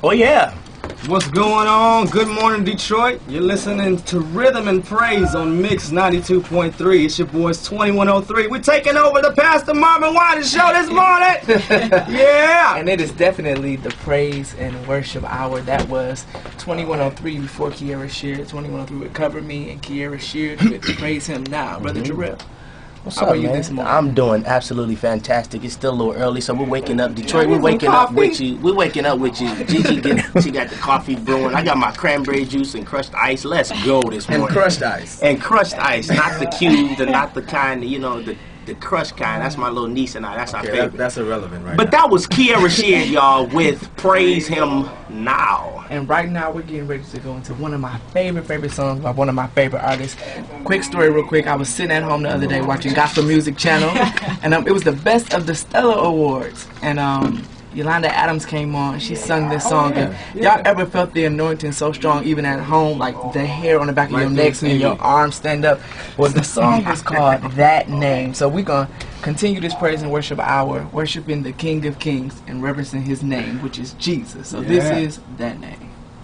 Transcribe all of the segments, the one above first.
Oh yeah. What's going on? Good morning, Detroit. You're listening to Rhythm and Praise on Mix 92.3. It's your boys 2103. We're taking over the Pastor Marvin Winans show this morning. Yeah. And it is definitely the praise and worship hour. That was 2103 before Kiera shared. 2103 would cover me, and Kiera shared with Praise Him Now. Brother Jarrell. What's How up, are you man? this morning? I'm doing absolutely fantastic. It's still a little early, so we're waking up. Detroit, we're waking up with you. We're waking up with you. Gigi, she got the coffee brewing. I got my cranberry juice and crushed ice. Let's go this morning. And crushed ice. And crushed ice, not the cubed and not the kind, you know, the crushed kind. That's my little niece and I. That's our favorite. That's irrelevant right But now. that was Kiera shared, y'all, with Praise Him Now. And right now we're getting ready to go into one of my favorite songs by one of my favorite artists. Quick story real quick. I was sitting at home the other day watching Gospel Music Channel, and it was the Best of the Stella Awards. And Yolanda Adams came on. She sung this song. And y'all ever felt the anointing so strong, even at home, like the hair on the back of your neck and your arms stand up? Well, the song is called That Name. So we're going to continue this praise and worship hour, worshiping the King of Kings and reverencing His name, which is Jesus. So this is That Name.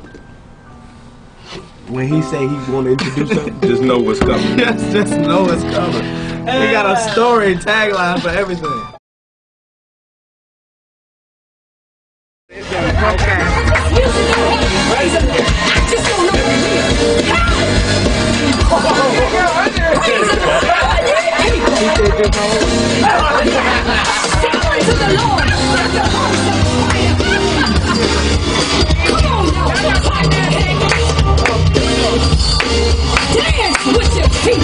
When he say he want to introduce something, just know what's coming. just know what's coming. We got a story and tagline for everything. Dance with your feet.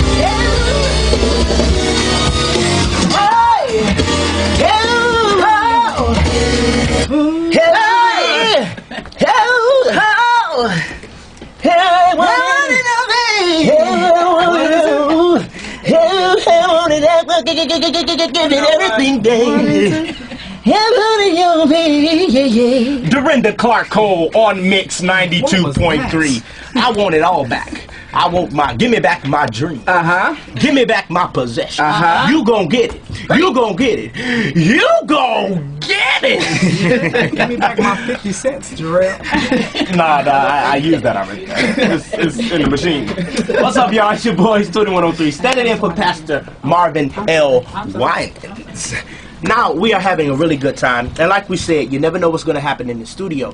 Dorinda Clark Cole on Mix 92.3. I want it all back. I want give me back my dream. Give me back my possession. You gon' get it. You gon' get it. You gon' get it. Give me back my 50 cents, Jarrell. Nah, I used that already. It's in the machine. What's up, y'all? It's your boys 2103. Standing in for Pastor Marvin L. Winans. Now, we are having a really good time. And like we said, you never know what's going to happen in the studio.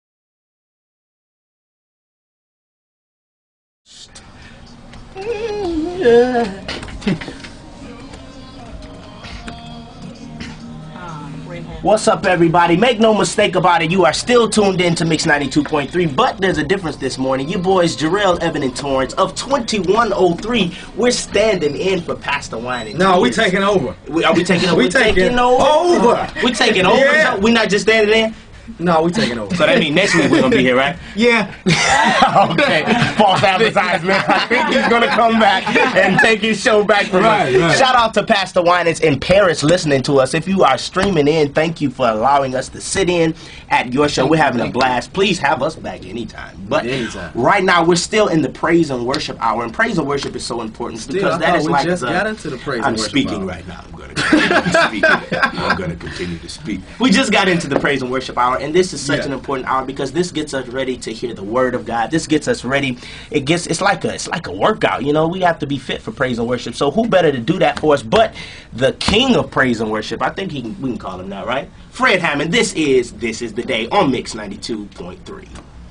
What's up, everybody? Make no mistake about it, you are still tuned in to Mix 92.3, but there's a difference this morning. You boys, Jarrell, Evan, and Torrance of 2103, we're standing in for Pastor Winans. No, we taking over. Are we taking over? We taking over. We taking over? Yeah. So we not just standing in? No, we taking over. So that means next week we're going to be here, right? Yeah. Okay. False advertisement. I think he's going to come back and take his show back from us. Right. Shout out to Pastor Winans and parents listening to us. If you are streaming in, thank you for allowing us to sit in at your show. We're having a blast. Please have us back anytime. But right now we're still in the praise and worship hour. And praise and worship is so important because that is like we just got into the praise I'm and worship speaking hour. Right now. I'm going to continue to speak. I'm going to continue to speak. We just got into the praise and worship hour. And this is such an important hour because this gets us ready to hear the word of God. This gets us ready. It's like a workout, you know. We have to be fit for praise and worship. So who better to do that for us but the king of praise and worship? I think we can call him that, right? Fred Hammond. This is the day on Mix 92.3.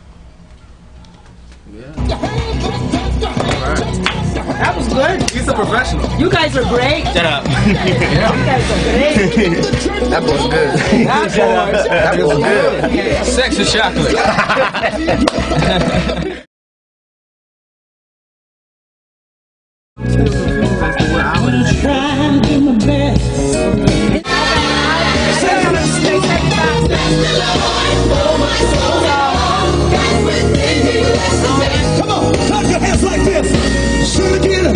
That was good. He's a professional. You guys are great. Shut up. You guys are great. That was good. That was good. Sex and chocolate. I'm gonna try and do my best. Come on, clap your hands like this. Shoot again.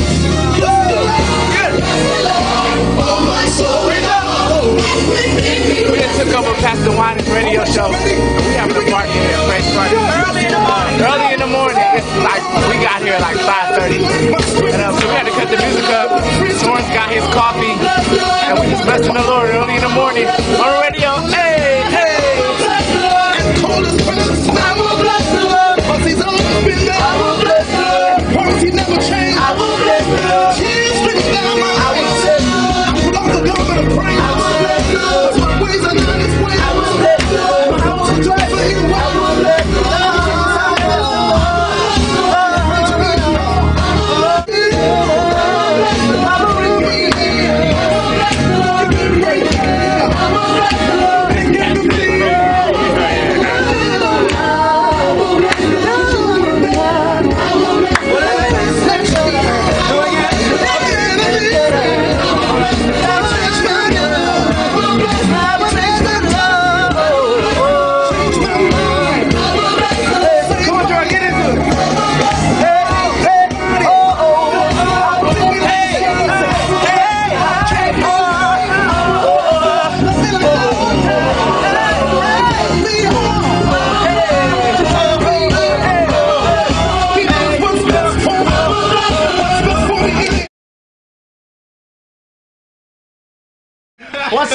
We just took over Pastor Winans radio show. We having a party here at Fresh Party. Early in the morning. It's like, we got here at like 5:30. And so we had to cut the music up. Torrance got his coffee. And we just blessing the Lord early in the morning on the radio. Hey, hey.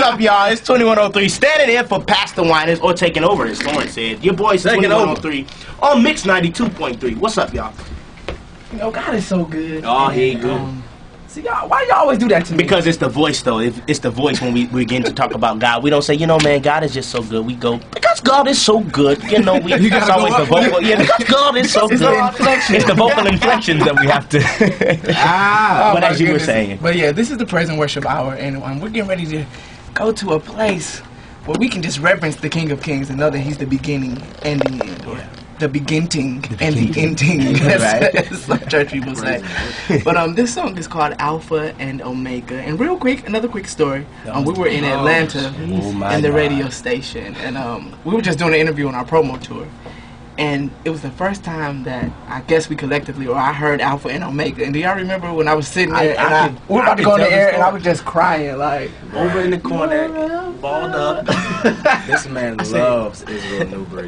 up, y'all? It's 2103, standing in for Pastor Winans, or taking over, as Lauren said. Your boy's 2103 on Mix 92.3. What's up, y'all? You know, God is so good. Oh, he good. See, y'all, why y'all always do that to me? Because it's the voice, though. It's the voice when we begin to talk about God. We don't say, you know, man, God is just so good. We go, because God is so good. You know, it's always the vocal. Yeah, because God is so good. It's the vocal inflections that we have to. But as you were saying. But yeah, this is the praise and worship hour, and we're getting ready to go to a place where we can just reverence the King of Kings and know that He's the beginning and the end. Or the beginning and the ending, as some church people say. But this song is called Alpha and Omega. And real quick, another quick story. We were in Atlanta in the radio station, and we were just doing an interview on our promo tour. And it was the first time that I guess we collectively, or I heard Alpha and Omega. And do y'all remember when I was sitting there and we were about to go in the air and I was just crying, like, over in the corner, balled up. This man loves Israel Newbury.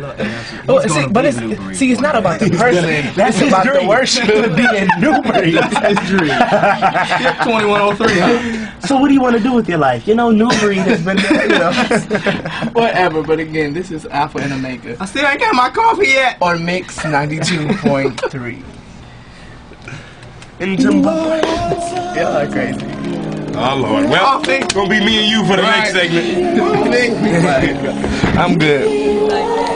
See, it's not about the person. That's it's about dream. the worship. To be in Newbury. That's his dream. 2103, huh? So what do you want to do with your life? You know, Newbury has been there, you know. Whatever, but again, this is Alpha and Omega. I still ain't got my coffee yet. On Mix 92.3. Y'all are crazy. Oh, Lord. Well, it's going to be me and you for the next segment. I'm good.